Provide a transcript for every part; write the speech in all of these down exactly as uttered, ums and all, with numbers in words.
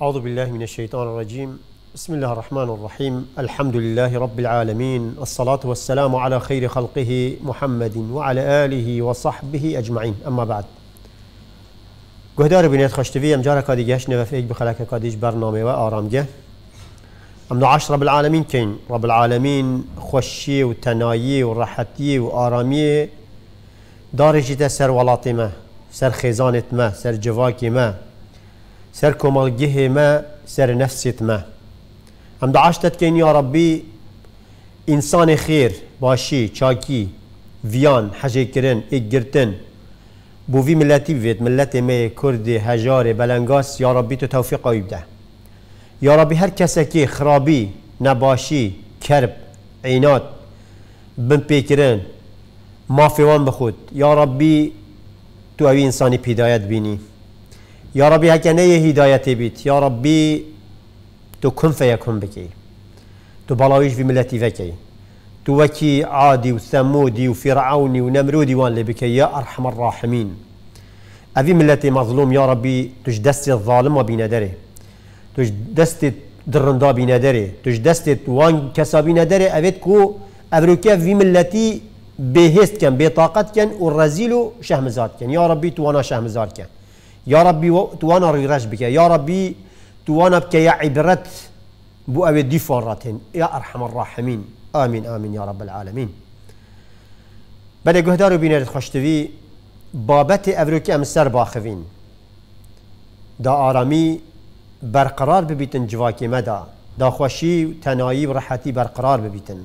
أعوذ بالله من الشيطان الرجيم. بسم الله الرحمن الرحيم. الحمد لله رب العالمين، الصلاة والسلام على خير خلقه محمد وعلى آله وصحبه أجمعين. أما بعد، گهدار بینید خوشتوی امجار کادیگهش نوفیک بخلاک کادیج برنامه و آرامگه ام نعاش رب العالمين كين رب العالمين خوشي وتنايي وراحتي وآرامي دارجة سر ولاتي ما سر خزانة ما سر جواكي ما سر كمالجه ما سر نفسيت ما ام دعاشتت كين يا ربي إنسان خير باشي چاكي فيان حاجة كرن إجرتن بوفي ملتي بيت ملتي ما كردي هجاري بلنگاس يا ربي تو توفيق يبده يا ربي هر كسكي خرابي نباشي كرب عينات بن بيكرن ما في وان بخود يا ربي تو اوي انساني بهدايت بيني يا ربي هكذا هدايتي بيت يا ربي تو كن فيكون بكي تو بلاويش في ملتي فكي تو وكي عادي وثمودي وفرعوني ونمرودي وان لبكي يا أرحم الراحمين أبي ملتي مظلوم يا ربي تجدست الظالم وبيندره تجدست درندا بيندره تجدست وان كسابي ندره أبيت كو أبروكا في ملتي بهست كان بطاقت كان والرزيلو شهمزات كان يا ربي توانا شهمزات كان يا ربي توانا ريرش بك يا ربي توانا بك يا عبرت بو أبي دي فراتين يا أرحم الراحمين آمين آمين يا رب العالمين. بدأ جهدارو بينات خوشتوي بابت أبروكي أم سر باخفين دا آرامي برقرار ببيتن جواكي مدى دا خوشي تنايي ورحتي برقرار ببيتن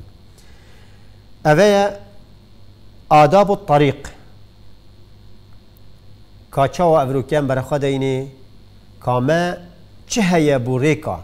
أولا آداب الطريق كاچاو أبروكيان برخديني كاما چه هيا بو ريكا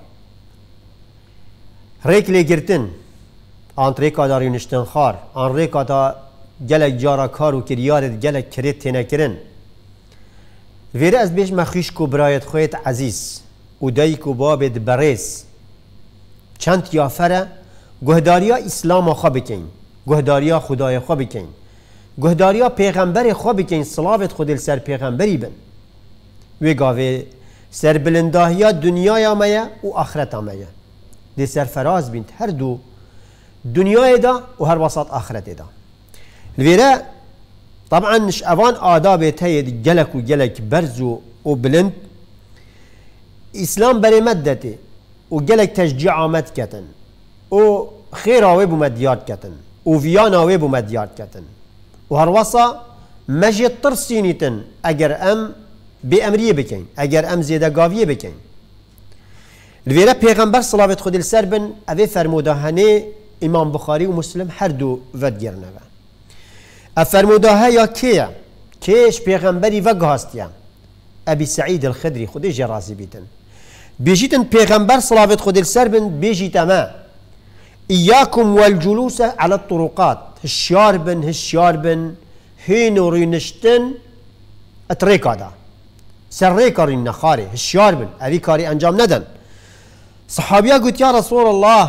ريك لگرتن آن ريكا داري نشتن خار آن ريكا دا جلك جارا كارو كريارت جلك كريت تنكرن ويرا از بيش مخيش كو برايت خويت عزيز و دايكو بابت بريس چند يافره گهداريا اسلام خوا بكين گهداريا خدای خوا بكين گهداريا پیغمبر خوا بكين صلاوت خود سر پیغمبری بن وی گاوه سر بلنداهیا دنیا مایا و آخرت مایا دي سر فراز بنت هر دو دنيا دا و هر وسط آخرت دا الويرا طبعا نش اوان آداب تايد جلك و جلك برزو و بلند اسلام بري مدته و جلك تشجيع آمد كتن و خير آوه بو مديات كتن و فيان آوه بو مديات كتن و هر وسط مجي ترسينيتن اگر ام بأمرية بكين اگر ام زيادة قاوية بكين الويرا پیغمبر صلاوات خود السر بن اوه فرمودهانه امام بخاري ومسلم هر دو ود گرنه افرمودها يا كيا كيش پیغمبري وگهاستيا ابي سعيد الخدري خودي جرازي بيتن بيجيتن پیغمبر صلاوات خود السر بن بيجيت ما اياكم والجلوس على الطرقات هشيار بن هشيار بن هينو رينشتن اتريكا دا سريكا رين نخاري هشيار بن ابي كاري انجام ندن صحابيا قلت يا رسول الله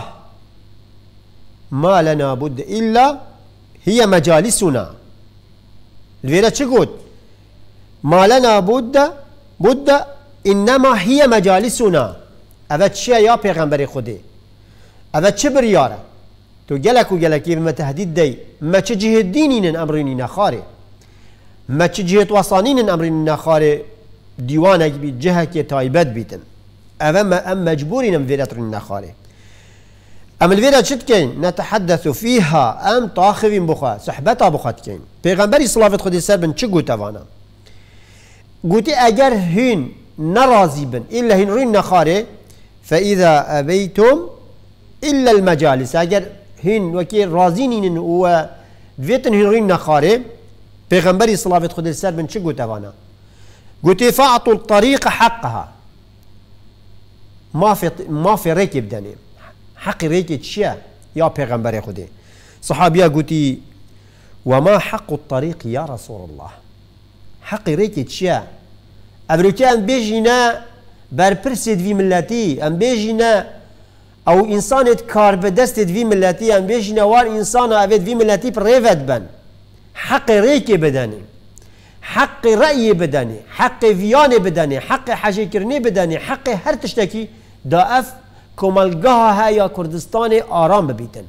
ما لنا بد إلا هي مجالسنا الفيلا تشقود ما لنا بد بد إنما هي مجالسنا أفت شيء يا پیغمبر خودي أفت شبر يارا تو جلك وجلكي بما تهديد دي ما تجيه الدينين أمرين نخاري ما تجيه وصانين أمرين نخاري ديوانك بجهك تايبت بيتن أما أم مجبورين من فيلا نخاري أما الفيلا شتكين نتحدث فيها أم طاخبين بخا صحبتا بخات كين پیغمبری صلافت خودی سر بن چه گوته وانا گوته اگر هین نرازي بن إلا هين رين نخاره فإذا أبيتم إلا المجالس اگر هين وكي رازينين و فيتن هين رين نخاره پیغمبری صلافت خودی سر بن چه گوته وانا گوته فاعطوا الطريق حقها ما في ما في ركب دني حق ريكي تشيا يا پیغمبر خودي صحابيا قوتي وما حق الطريق يا رسول الله حق ريكي تشيا ابروكي ام بيجينا بربرسد في ملتي ام بيجينا او انسان كار بدست في ملتي ام بيجينا وار انسان ابد في ملتي بريفت بن حق ريكي بدني حق رأي بدني حق ویان بدني حق حجی کرنی بدني حق هر تشتکی دا اف کمالگاه ها یا کردستان آرام ببیتن.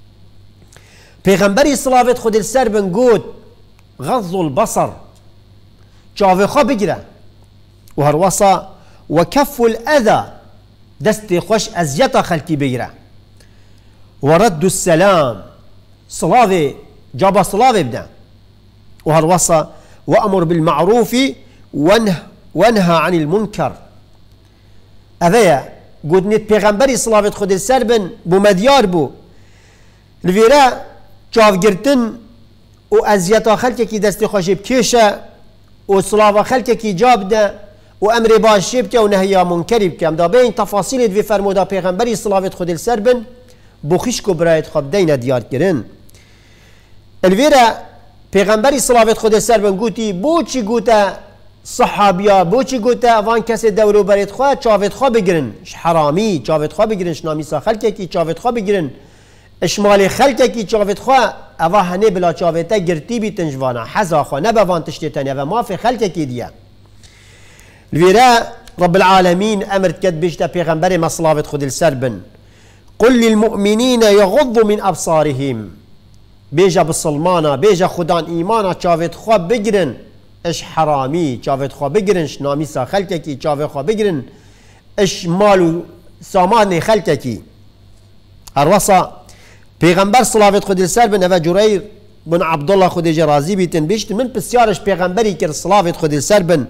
پیغمبری صلوات خود السر بن گود غض البصر چاوه خواه بگیره و هر وصا و کف الاذى دست خوش ازیتا خلکی بگیره و رد السلام صلاوه جابا صلاوه بده و هر وصا و امر بالمعروف ونه ونهى عن المنكر. اوه گود نیت پیغمبری صلوات خود السر بن بو مدیار بو الویره چاو گرتن و ازیتا خلکی که دست خوشی بکشه و صلاو خلکی که جاب ده و امر باشی بکه و نهی منکری بکه. ام دا بین تفاصیل دوی فرمودا پیغمبری صلوات خود السر بن بو خیش کو برایت خواب دین دیار کرن. الویره پیغمبری صلوات خود السر بن گوتی بو چی گوته صحابیا بو چی گوته وان کسی دورو برایت خواه چاوت خواه بگیرن حرامی چاوت خواه بگیرن شنامیسا خلکی که چاوت خواه بگیرن اشمال خلقه کی چاوت خواه اوه هنه بلا چاوته گرتی بی تنجوانا حزا خواه نبا وان تشتیتنی اوه ما فی خلقه کی دیا. الویره رب العالمین امرت کد بیشتا پیغمبر مصلاوت خود السر بن قل للمؤمنین یغضوا من ابصارهم بیجا بسلمانا بیجا خدان ایمانا چاوت خواه بگیرن اش حرامی چاوت خواه بگیرن شنامیسا خلقه کی چاوت خواه بگیرن اش مالو سامان خلقه کی. اروسا پیغمبر صلوات خود السر بن اوه جریر بن عبدالله خود جرازی بیتن بیشت من بسیارش پیغمبری کر صلوات خود السر بن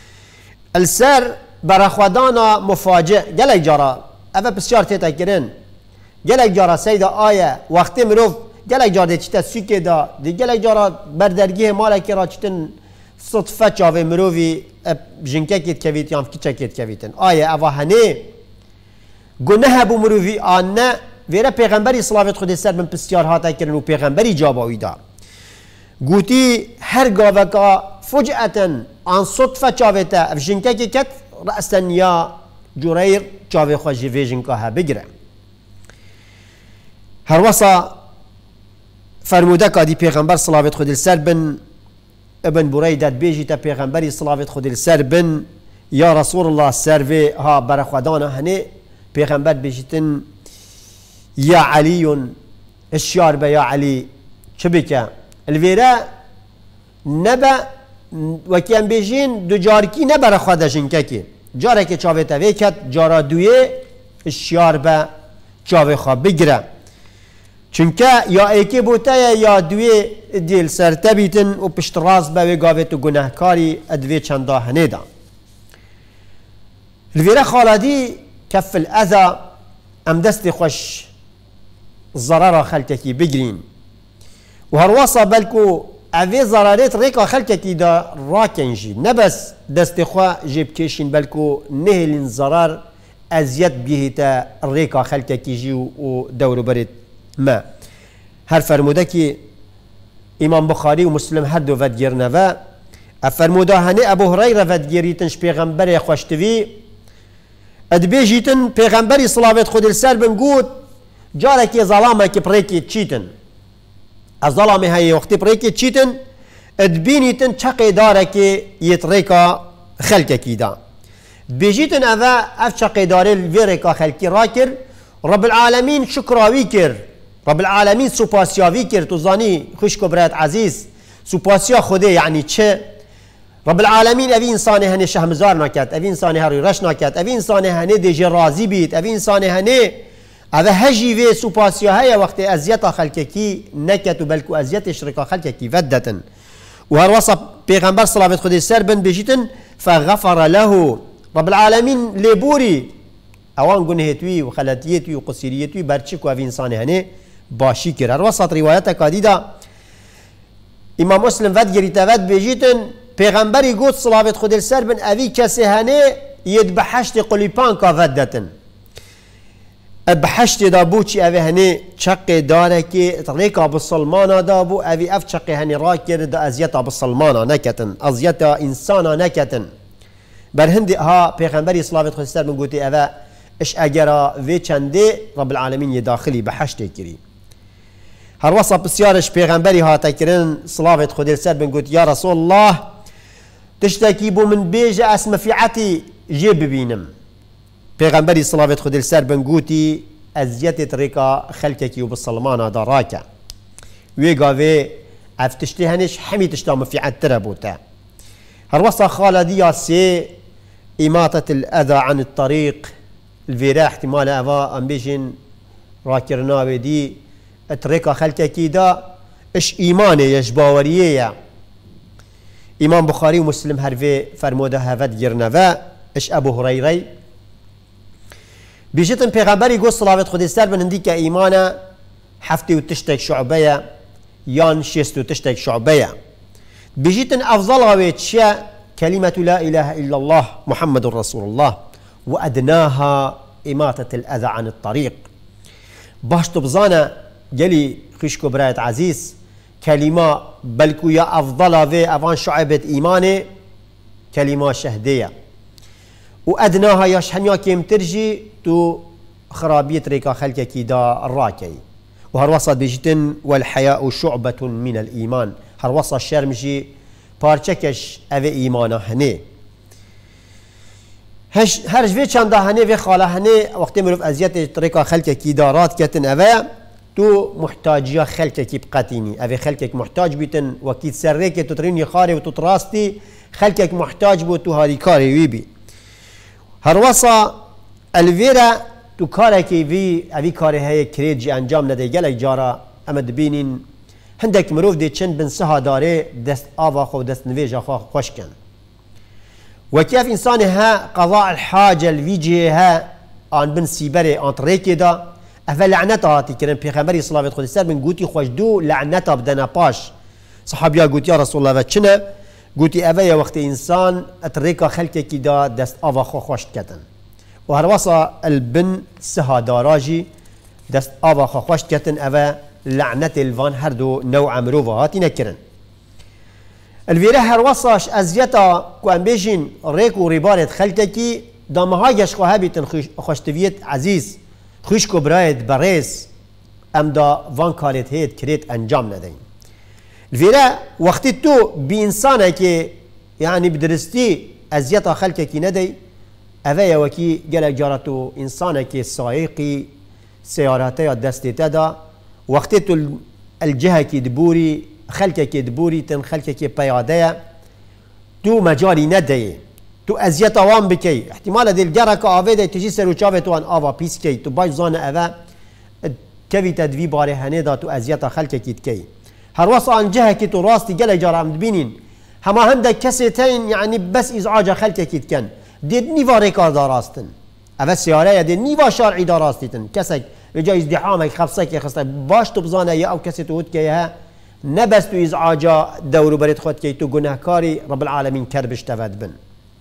السر برخودانا مفاجئ گلک جارا اوه بسیار تیتا کرن گلک جارا سیدا آیه وقتی مروف گلک جارا دی چیتا سوکه دا دی گلک جارا بردرگیه مالکی را چیتن صدفه چاوه مروفی جنکه کت کویت یا فکیچه کت کویتن آیه اوه هنه گناه بو مروفی آنه ویره پیغمبری صلوات خود السر من بسیار هاتا کرن و پیغمبری جاباوی دا گوتی هر گاوه که فجأتا آن صدفه چاویتا اف جنکه که کت رأسن یا جریر چاوی خواه جوی جنکه ها بگره. هر وصا فرموده که دی پیغمبر صلوات خود السر بن ابن بریدت بیجی تا پیغمبری صلوات خود السر بن یا رسول الله سروی ها برخودانا هنه پیغمبر بیجیتن یا علی اشیار به یا علی چه بکه الویره نبا وکیم بیجین دو جارکی نبره خودشین که که جاره که چاوه تاوه کد جارا دویه اشیار به چاوه خواه بگیره چونکه یا ایکی بوته یا دویه دیل سرته بیتن و پشت راست به گاوه تو گناهکاری ادویه چنده هنه دا. الویره خالدی کف الاذا ام دست خوش ضرر خلقکی بگرین و هر واسه بلکو اوی ضررات ریکا خلقکی دا راکنجی نبس دست خواه جیب کشین بلکو نهلین ضرر ازیت بیه تا ریکا خلقکی جی و دورو برد ما. هر فرموده که امام بخاری و مسلم هر دو ودگیرنه و فرموده هنه ابو هریره ودگیریتنش پیغمبر خوشتوی ادبیجیتن پیغمبری صلوات خود السر بن گود جاره که ظلامه که پریکی چیتن از ظلامه های وقتی پریکی چیتن ادبینیتن چقی داره که یتریکا خلقه کی دا بیجیتن اوه اف چقی داره ویریکا خلقی را کر رب العالمین شکراوی کر رب العالمین سپاسیاوی کر تو زانی خوش کبرات عزیز سپاسیا خوده یعنی چه رب العالمین اوی انسانه هنه شهمزار نکد اوی انسانه هروی رش نکد اوی انسانه هنه دیجه رازی بید اوی انسانه هنه اوه هجیوه سپاسیا های وقت ازیتا خلقکی نکد و بلکو ازیت شرکا خلقکی ودتن و هر وصف پیغمبر صلوات خود سر بن بجیتن فغفر له رب العالمین لیبوری اوان گنهتوی و خلطیتوی و قصیریتوی برچک و اوی انسانه هنه باشی کر. هر وصف روایت کادیدا امام مسلم ود گریتا ود بجیتن پیغمبری گفت صلوات خود سر بن اوی کسی هنه ید بحشت قلیپان کا ودتن بحشت دا بو چی اوی هنه چق داره که ریکا بسلمانا دا بو اوی اف چق هنه را کرد دا ازیتا بسلمانا نکتن ازیتا انسانا نکتن بر هندی ها پیغمبری صلوات خود سر بن گوتی اوی اش اگرا وی چنده رب العالمین ی داخلی بحشت کری. هر وصف بسیارش پیغمبری ها تکرن صلوات خود سر بن گوتی یا رسول الله تشتكي بو من بيجا اسم فيعتي جيب ببينم پیغمبری صلوات خود السر بنگوتی ازیت ريكا خلقك وبالسلمان داراكا ويقاوي افتشتي هنش حمي تشتام في عن تربوتا هروصا خالدية سي إماتة الأذى عن الطريق الفيرا احتمال أفا أمبيجن راكرنا بدي اتريكا خلقك دا اش إيماني يجباوريه إمام بخاري ومسلم هرفي فرموده هفت جرنفا اش أبو هريري بيجتن پیغمبری گو صلوات خود سر بنندی که ایمان هفتی و تشتک شعبه یان شست و تشتک شعبه بيجيتن أفضل غويتشا كلمة لا إله إلا الله محمد رسول الله وأدناها إماتة الأذى عن الطريق باش تبزانا جلي خشكو برايت عزيز كلمة بلكو يا أفضل في أفان شعبة إيماني كلمة شهدية وأدناها يا شحنيا كيم ترجي تو خرابية ريكا خلقك كيدا الراكي وهروصت بيجتن والحياء شعبة من الإيمان هروصت الشرمجي بارچكش أوي إيمانا هني هرج في چند هني في خاله هني وقت مروف أزيات ريكا خلقك كيدارات كتن أوي تو محتاجيا خلقك بقاتيني أوي خلقك محتاج بيتن وكيد سريك تتريني خاري وتتراستي خلقك محتاج بو تو هاري كاري ويبي هروصت الفيرا تو كاركي في أبي كاري هاي كريجي أنجام ندي جلك جارا أما دبينين هندك مروف دي چند بن سها داري دست آوا خو دست نويجا خو خوش كان وكيف إنسان ها قضاء الحاجة الفيجي ها آن بن سيبري آن طريقي دا أفا لعنتا هاتي كرن بيخمبري صلى الله عليه وسلم من قوتي خوش دو لعنتا بدنا باش صحابيا قوتي يا رسول الله فتشنا قوتي أفا يا وقت إنسان أتريكا خلقك دا دست آوا خو خوش كتن وهروصا البن سها داراجي دست آوا خو خوش كتن أفا لعنة الفان هردو نوع مروفا هاتي نكرن الفيره هروصاش أزيتا كو أمبيجين ريكو ريبارت خلقكي دامهايش خو هابيتن خوشتويت عزيز خوشكو برايت بريس أم دا فان كاريت هيت كريت أنجام ندين الفيره وقت تو بإنسانة كي يعني بدرستي أزيتا خلقكي ندي أفايا وكي جالك جارتو إنسانة كي سائقي سياراتي دستي تدا وقتتو الجهة كي دبوري خلقة كي دبوري تن خلقة كي بيادية تو مجالي ندي تو أزيتا وان بكي احتمال دي الجركة آفيدة تجي سرو شافت وان آفا بيس كي تو باش زانا أفا كوي تدوي باري هندا تو أزيتا خلقة كي تكي هروصا عن جهة كي تو راستي جالك جارة مدبينين هما هندك كسيتين يعني بس إزعاجة خلقة كي تكن دي نيفا ريكار داراستن أفا السيارة دي نيفا شارعي داراستن كسك رجا ازدحامك خبصك خصك باش تبزانه يا او كسي تود كيها نبس تو ازعاجا دورو بريد خود كي تو گناهكاري رب العالمين كربش تفاد بن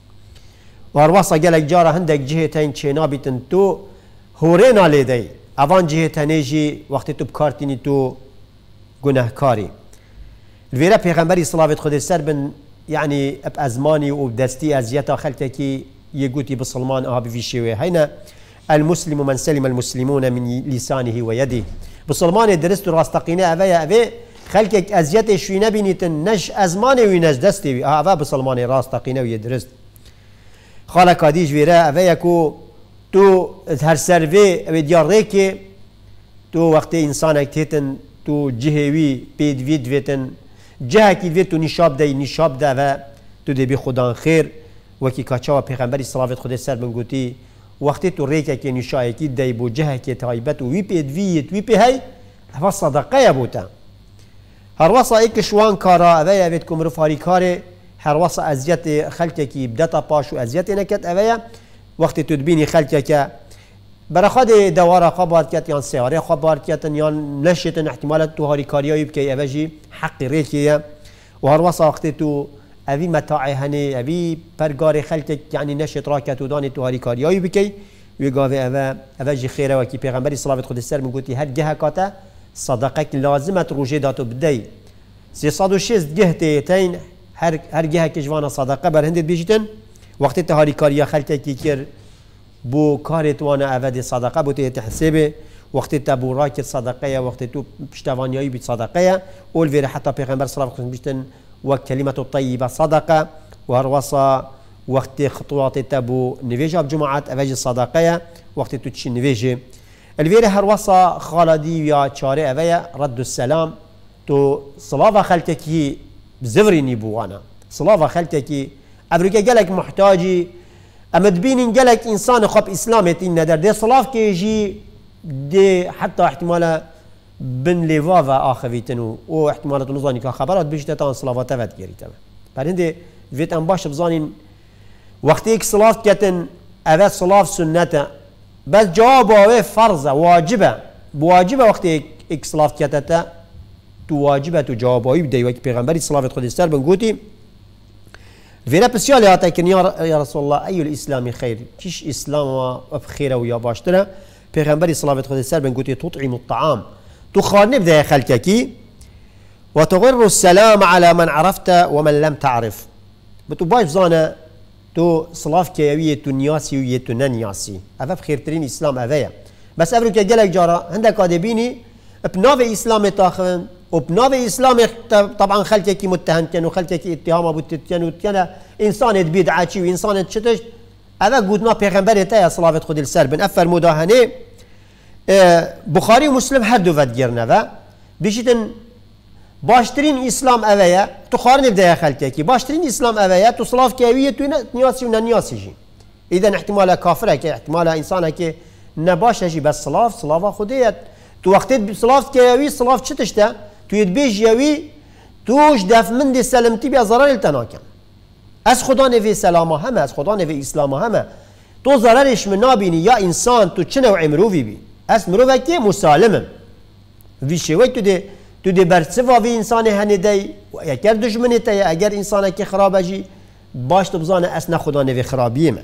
وهروصا قالك جارة هندك جهتين چينا بيتن تو هورينا ليدي اوان جهتانيجي وقت تو بكارتيني تو گناهكاري الفيرا پیغمبري صلاة خود السر بن يعني اب ازماني و دستي ازيتا خلتكي يقوتي بسلمان اها بفي شوي هينا المسلم من سلم المسلمون من لسانه ويده بسلمان درست راستقينا أبا أبا خلقك أزيات شوينا بنيتن نش أزمان وينش دستي أبا بسلمان راستقينا ويدرست خالك هديج ويرا أبا يكو تو هر سرفي أبا ديار ريكي تو وقت إنسانك تيتن تو جهوي بيد فيد فيتن جهك الفيت تو نشاب داي نشاب دا أبا تو دي بي خدان خير وكي كاتشاوا پیغمبري صلاة خود السر بنقوتي وقتی تو ریکه که نشایی کی دی بو جه که تایبت و وی پید ویت وی پی هی هوا صدقه بوده هر واسه ایک شوان کارا اویا بیت کمر فاری کاره هر واسه ازیت خلقه کی بدتا پاش و ازیت نکت اویا وقتی تو دبینی خلقه که برای خود دواره خبر کت یا سیاره خبر کت یا نشتن احتمالات تو هاری کاریایی بکی اوجی حق ریکیه و هر واسه وقتی تو أبي متاع هني أبي برجار خلتك يعني نشط راكت وداني توهاري كارياي بكي ويقافي أبا أبا خيره وكي پیغمبري صلاة خود السر من قلتي هاد جهة كاتا صدقك لازمة روجي داتو بدي سي صادو شيست جهتين هر هر جهة كجوانا صدقة برهند بيجتن وقت توهاري كاريا خلتك كير بو كارت وانا أبا دي صدقة بو تحسبه وقت تبو راكت صدقية وقت تو بشتوانياي بيت صدقية أول فيرا حتى پیغمبر صلاة خود بيجتن وكلمة الطيبة صدقة وهروصا وقت خطوات تبو نفيجا بجماعات أفاج الصداقية وقت تتشي نفيجي الفيري هروصا خالدي يا شارع أفايا رد السلام تو صلافة خلتكي بزفري نيبوانا صلافة خلتكي أفريكا قالك محتاجي أما تبين قالك إنسان خب إسلامتي ندر دي صلاف كيجي دي حتى احتمالا بن ليفافا آخفيتنو و احتمالات نظاني كخبرات بيجتتان صلافات تفت كيريتما بعدين فيت أن باش بزانين وقتيك صلاف كتن أفت صلاف سنة بس جوابه فرضة واجبة بواجبة وقتيك إك صلاف كتتا تو واجبة تو جوابه يبدأ وقت بيغمبري صلاة خد السر بنقوتي فينا بسيال يا رسول الله أي الإسلام خير كيش إسلام بخير ويا باشترا بيغمبري صلاة خد السر بنقوتي تطعم الطعام تخارن بدا خلككي وتغر السلام على من عرفت ومن لم تعرف بتباش زانا تو صلاف كيوية نياسي وية ننياسي أفا بخير ترين إسلام أفايا بس أفريكا جالك جارا عندك كادبيني بناوي إسلام تاخن وبناوي إسلام طبعا خلككي متهمتين وخلككي اتهام أبو تتين وتيانا إنسان بدعاتي وإنسان تشتش أفا قدنا بيغمبر تايا صلاة خد السر بن أفر مداهنة بخاري ومسلم هر دو ودگرنه و بیشتن باشترین اسلام اویا تو خارن بدای خلقه کی باشترین اسلام اویا تو صلاف کیویه تو نیاسی و ننیاسی جی اذا احتمال کافره که احتمال انسانه که نباشه جی بس صلاف صلاف خودیت تو وقتی صلاف کیوی صلاف چتشته تو یدبیج یوی توش دف من دی سلامتی بیا ضرر التناکم از خدا نوی سلامه همه از خدا نوی اسلامه همه تو ضررش من نابینی یا انسان تو چه نوع مروفی بی اس مروفکی مسالمم وی شوی تو دی تو دی برسوا وی انسان هنیدی و اگر دشمنی تا اگر انسان کی خرابه جی باش تو بزانه اس نه خدا نوی خرابیه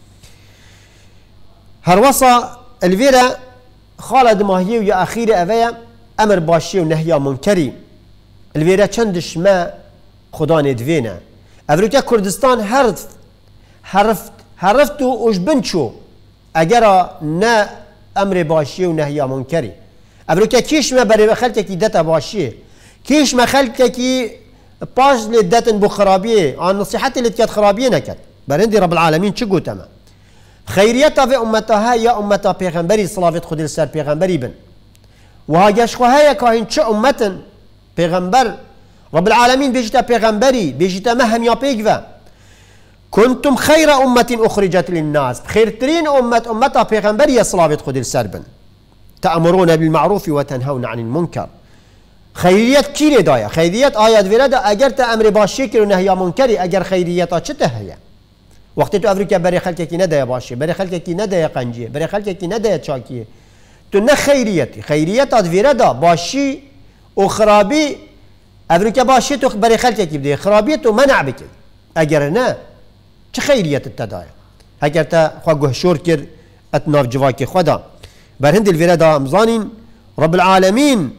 هر وصا الفيرا خالد ماهي ويا أخير أفيا أمر باشي ونهي منكري الفيرا چندش ما خدا ندفينا أفريقيا كردستان هرف هرفت هرفتو وش بنشو أجرا نا أمر باشي ونهي منكري أفريقيا كيش ما بري خلتك دتا باشي كيش ما خلتك باش لدتن بخرابيه عن نصيحتي اللي كانت خرابيه نكت برندي رب العالمين شو تمام خيريتها في أمتها يا أمتها بيغمبري صلاة خد السر بيغمبري بن وهاجش خواهايا كاين شو أمتن بيغمبر رب العالمين بيجتا بيغمبري بيجتا مهم يا بيغفا كنتم خير أمة أخرجت للناس خير ترين أمة أمتها بيغمبري صلاة خد السر بن تأمرون بالمعروف وتنهون عن المنكر خيريت كيري دايا خيريت آيات فيرادا أجر تأمر باشيكر ونهي منكري أجر خيريتها شتهيا وقتی تو افریقا برای خلقی کی ندای باشه برای خلقی کی ندای قنجیه برای خلقی کی ندای چاکیه تو نه خیریتی خیریت ادویره دا باشی و خرابی افریقا باشی تو برای خلقی کی بده خرابی تو منع بکن اگر نه چه خیریت تدای اگر تا خو گهشور کر اتناف جواکی خدا بر هند الویره دا امزانین رب العالمین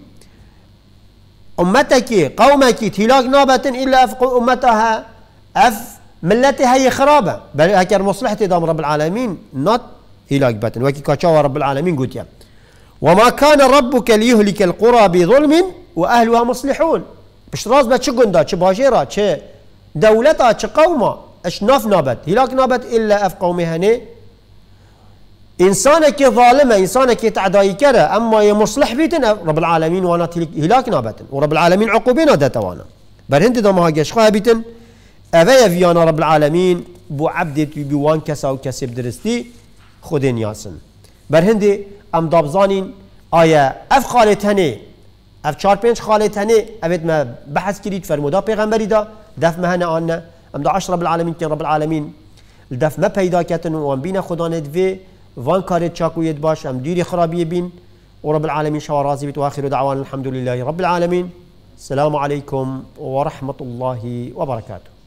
امتك قومك تلاق نابة الا افق امتها اف ملتي هي خرابة بل هكر مصلحتي دام رب العالمين نوت هلاك باتن وكي كاتشاوا رب العالمين قلت يا وما كان ربك ليهلك القرى بظلم واهلها مصلحون باش راس بات شو قندا شو باجيرا شو دولتها شو قومه اش ناف نابت هلاك نابت الا اف قومها هني انسانك ظالمه انسانك تعداي كره اما يمصلح بيتن رب العالمين وانا هلاك نابت ورب العالمين عقوبنا دتوانا بل هند دام هاجش خا بيتن أفيا فيانا رب العالمين بو عبدت بوان كسا و كسب درستي خودين ياسن برهندي ام دابزانين آيا اف خالت هني اف چار پنج خالت هني افيت ما بحث كريد فرمودا پیغمبري دا دف مهنا آنا ام دا عش رب العالمين كن رب العالمين الدف ما پیدا كتن وان بينا خدا ندفي وان كارت چاكو يد باش ام ديري خرابي بين ورب العالمين شوار رازي بيت واخر دعوان الحمد لله رب العالمين السلام عليكم ورحمة الله وبركاته